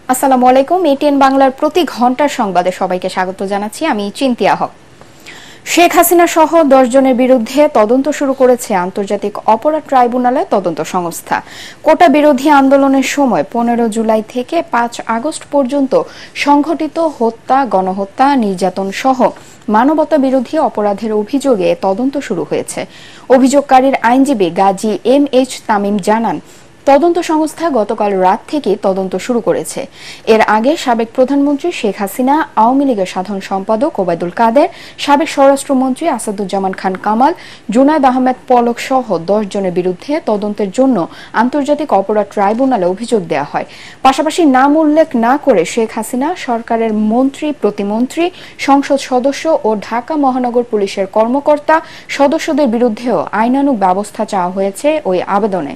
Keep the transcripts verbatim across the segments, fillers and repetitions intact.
আসসালামু আলাইকুম। এটিএন বাংলার প্রতি ঘন্টার সংবাদে সবাইকে স্বাগত জানাচ্ছি। আমি চিন্তিয়া হক। শেখ হাসিনা সহ দশ জনের বিরুদ্ধে তদন্ত শুরু করেছে আন্তর্জাতিক অপরাধ ট্রাইব্যুনালের তদন্ত সংস্থা। কোটা বিরোধী আন্দোলনের সময় পনেরো জুলাই থেকে পাঁচ আগস্ট পর্যন্ত সংঘটিত হত্যা, গণহত্যা, নির্যাতন সহ মানবতা বিরোধী অপরাধের অভিযোগে তদন্ত শুরু হয়েছে। অভিযোগকারীর আইনজীবী গাজী এম এইচ তামিম জানান, তদন্ত সংস্থা গতকাল রাত থেকে তদন্ত শুরু করেছে। এর আগে সাবেক প্রধানমন্ত্রী শেখ হাসিনা, আওয়ামী লীগের সাধারণ সম্পাদক ওবায়দুল কাদের, সাবেক স্বরাষ্ট্রমন্ত্রী আসাদুজ্জামান খান কামাল, জুনায়েদ আহমেদ পলক সহ দশ জনের বিরুদ্ধে তদন্তের জন্য আন্তর্জাতিক অপরাধ ট্রাইব্যুনালে অভিযোগ দেওয়া হয়। পাশাপাশি নাম উল্লেখ না করে শেখ হাসিনা সরকারের মন্ত্রী, প্রতিমন্ত্রী, সংসদ সদস্য ও ঢাকা মহানগর পুলিশের কর্মকর্তা সদস্যদের বিরুদ্ধেও আইনানুগ ব্যবস্থা চাওয়া হয়েছে ওই আবেদনে।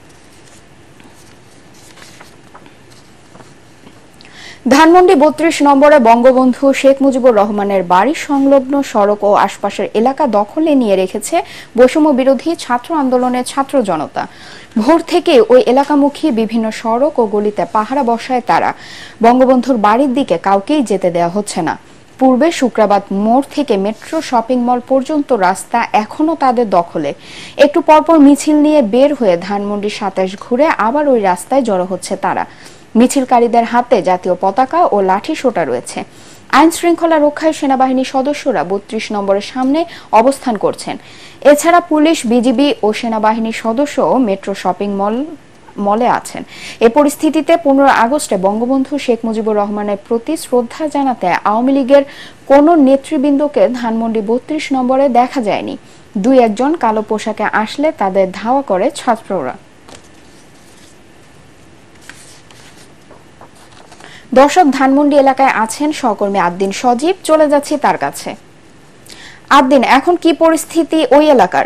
ধানমন্ডি বত্রিশ নম্বরে বঙ্গবন্ধু শেখ মুজিবুর রহমানের বাড়ি সংলগ্ন সড়ক ও আশপাশের এলাকা দখলে নিয়ে রেখেছে বৈষম্য বিরোধী ছাত্র আন্দোলনের ছাত্র জনতা। ভোর থেকে ওই এলাকামুখী বিভিন্ন সড়ক ও গলিতে পাহারা বসায় তারা। বঙ্গবন্ধুর বাড়ির দিকে কাউকেই যেতে দেওয়া হচ্ছে না। পূর্বে শুক্রাবাদ মোড় থেকে মেট্রো শপিং মল পর্যন্ত রাস্তা এখনো তাদের দখলে। একটু পরপর মিছিল নিয়ে বের হয়ে ধানমন্ডি সাতাশ ঘুরে আবার ওই রাস্তায় জড়ো হচ্ছে তারা। মিছিলকারীদের হাতে জাতীয় পতাকা ও লাঠি সোটা রয়েছে। আইন শৃঙ্খলা রক্ষায় সেনাবাহিনীর সদস্যরা বত্রিশ নম্বরের সামনে অবস্থান করছেন। এছাড়া পুলিশ, বিজিবি ও সেনাবাহিনীর সদস্য মেট্রো শপিং মল মলে আছেন। এ পরিস্থিতিতে পনেরো আগস্টে বঙ্গবন্ধু শেখ মুজিবুর রহমানের প্রতি শ্রদ্ধা জানাতে আওয়ামী লীগের কোন নেতৃবৃন্দকে ধানমন্ডি বত্রিশ নম্বরে দেখা যায়নি। দুই একজন কালো পোশাকে আসলে তাদের ধাওয়া করে ছাত্ররা। দর্শক, ধানমন্ডি এলাকায় আছেন সহকর্মী আদ্দিন সজীব, চলে যাচ্ছি তার কাছে। আদ্দিন, এখন কি পরিস্থিতি ওই এলাকার?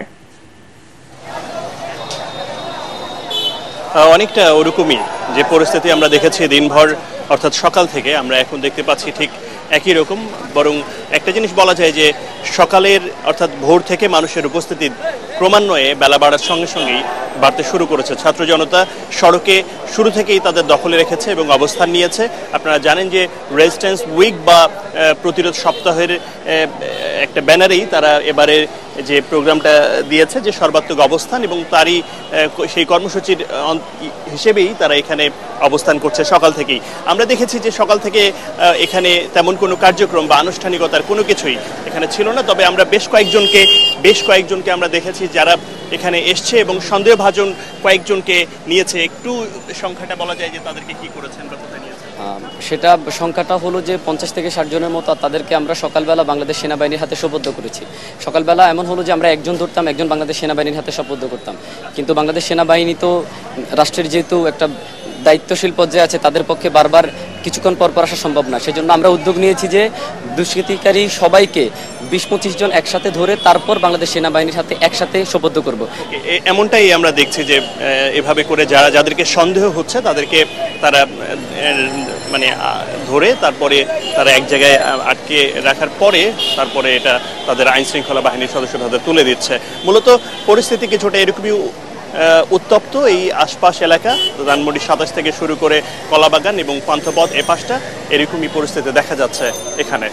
অনেকটা ওরকমই যে পরিস্থিতি আমরা দেখেছি দিনভর, অর্থাৎ সকাল থেকে আমরা এখন দেখতে পাচ্ছি ঠিক একই রকম। বরং একটা জিনিস বলা যায় যে সকালের অর্থাৎ ভোর থেকে মানুষের উপস্থিতি ক্রমান্বয়ে বেলা বাড়ার সঙ্গে সঙ্গেই বাড়তে শুরু করেছে। ছাত্র জনতা সড়কে শুরু থেকেই তাদের দখলে রেখেছে এবং অবস্থান নিয়েছে। আপনারা জানেন যে রেজিস্ট্যান্স উইক বা প্রতিরোধ সপ্তাহের একটা ব্যানারেই তারা এবারে যে প্রোগ্রামটা দিয়েছে যে সর্বাত্মক অবস্থান, এবং তারই সেই কর্মসূচির হিসেবেই তারা এখানে অবস্থান করছে সকাল থেকেই। আমরা দেখেছি যে সকাল থেকে এখানে তেমন কোনো কার্যক্রম বা আনুষ্ঠানিকতার কোনো কিছুই এখানে ছিল না। তবে আমরা বেশ কয়েকজনকে বেশ কয়েকজনকে আমরা দেখেছি যারা এখানে এসছে এবং সন্দেহভাজন কয়েকজনকে নিয়েছে। একটু সংখ্যাটা বলা যায় যে তাদেরকে কি করেছেন বা কোথায় নিয়েছেন? সেটা সংখ্যাটা হলো যে পঞ্চাশ থেকে ষাট জনের মতো। তাদেরকে আমরা সকালবেলা বাংলাদেশ সেনাবাহিনীর হাতে সোপর্দ করেছি। সকালবেলা এমন হলো যে আমরা একজন ধরতাম, একজন বাংলাদেশ সেনাবাহিনীর হাতে সোপর্দ করতাম। কিন্তু বাংলাদেশ সেনাবাহিনী তো রাষ্ট্রের যেহেতু একটা দায়িত্বশীল পর্যায়ে আছে, তাদের পক্ষে বারবার কিছুক্ষণ পর পর আসা সম্ভব না। সেজন্য আমরা উদ্যোগ নিয়েছি যে দুষ্কৃতিকারী সবাইকে বিশ পঁচিশ জন একসাথে ধরে তারপর বাংলাদেশ সেনাবাহিনীর সাথে একসাথে সোপর্দ করব। এমনটাই আমরা দেখছি যে এভাবে করে যারা যাদেরকে সন্দেহ হচ্ছে তাদেরকে তারা মানে ধরে তারপরে তারা এক জায়গায় আটকে রাখার পরে তারপরে এটা তাদের আইন শৃঙ্খলা বাহিনীর সদস্য তাদের তুলে দিচ্ছে। মূলত পরিস্থিতি কিছুটা এরকমই উত্তপ্ত এই আশপাশ এলাকা, ধানমন্ডি সাতাশ থেকে শুরু করে কলাবাগান এবং পান্থপথ এ পাশটা এরকমই পরিস্থিতি দেখা যাচ্ছে এখানে।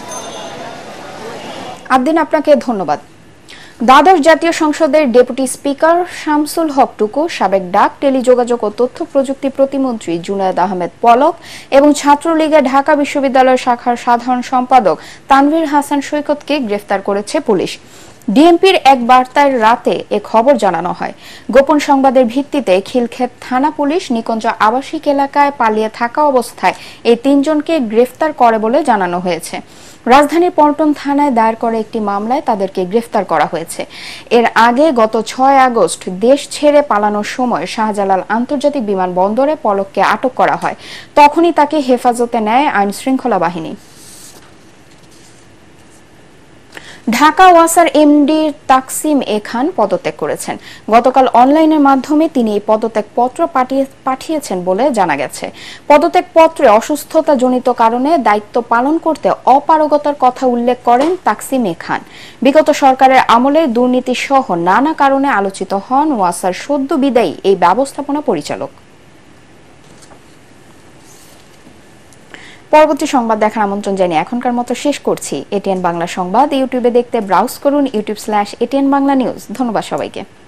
আদ্দিন, আপনাকে ধন্যবাদ। দ্বাদশ জাতীয় সংসদের ডেপুটি স্পিকার শামসুল হক টুকু, সাবেক ডাক, টেলিযোগাযোগ ও তথ্য প্রযুক্তি প্রতিমন্ত্রী জুনায়েদ আহমেদ পলক এবং ছাত্রলীগের ঢাকা বিশ্ববিদ্যালয় শাখার সাধারণ সম্পাদক তানভীর হাসান সৈকতকে গ্রেফতার করেছে পুলিশ। ডিএমপির এক বার্তায় রাতে এ খবর জানানো হয়। গোপন সংবাদের ভিত্তিতে খিলক্ষেত থানা পুলিশ নিকুঞ্জ আবাসিক এলাকায় পালিয়ে থাকা অবস্থায় এই তিনজনকে গ্রেফতার করে বলে জানানো হয়েছে। রাজধানীর পল্টন থানায় দায়ের করা একটি মামলায় তাদেরকে গ্রেফতার করা হয়েছে। এর আগে গত ছয় আগস্ট দেশ ছেড়ে পালানোর সময় শাহজালাল আন্তর্জাতিক বিমানবন্দরে পলককে আটক করা হয়। তখনই তাকে হেফাজতে নেয় আইন শৃঙ্খলা বাহিনী। ঢাকা ওয়াসার এমডি তাকসিম এ খান পদত্যাগ করেছেন। গতকাল অনলাইনের মাধ্যমে তিনি এই পদত্যাগ পত্র পাঠিয়েছেন বলে জানা গেছে। পদত্যাগ পত্রে অসুস্থতাজনিত কারণে দায়িত্ব পালন করতে অপারগতার কথা উল্লেখ করেন তাকসিম এ খান। বিগত সরকারের আমলে দুর্নীতি সহ নানা কারণে আলোচিত হন ওয়াসার সদ্য বিদায়ী এই ব্যবস্থাপনা পরিচালক। পরবর্তী সংবাদ দেখার আমন্ত্রণ জানিয়ে এখনকার মতো শেষ করছি। এটিএন বাংলা সংবাদ ইউটিউবে দেখতে ব্রাউজ করুন YouTube slash ATN Bangla news. ধন্যবাদ সবাইকে।